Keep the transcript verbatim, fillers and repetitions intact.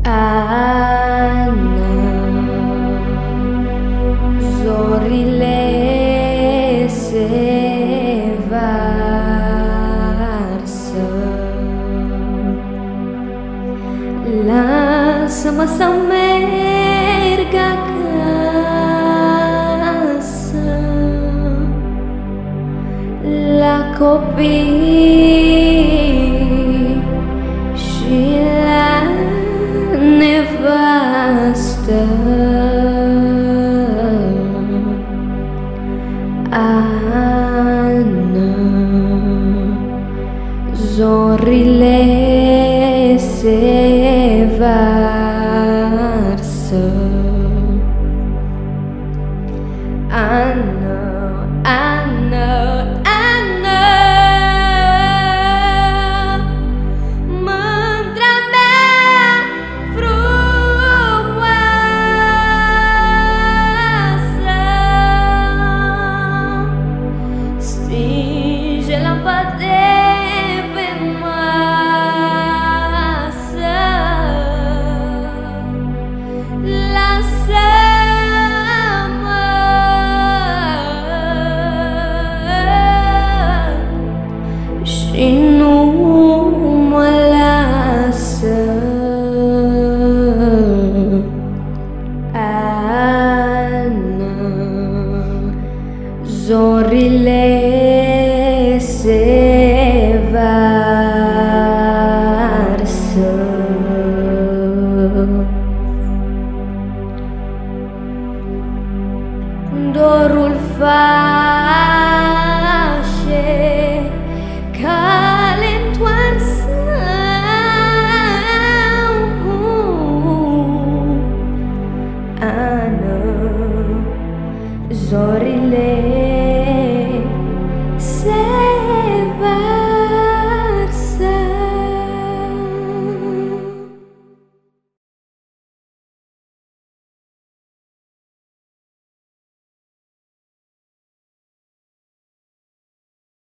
Ana, zorile se varsă. Lasă-mă să merg acasă la copii și la nevastă. Ana, zorile se varsă. Ana, Ana, Ana, mândra mea frumoasă, stinge lampa de pe masă. Lasă-mă și nu mă lasă. Ana, zorile se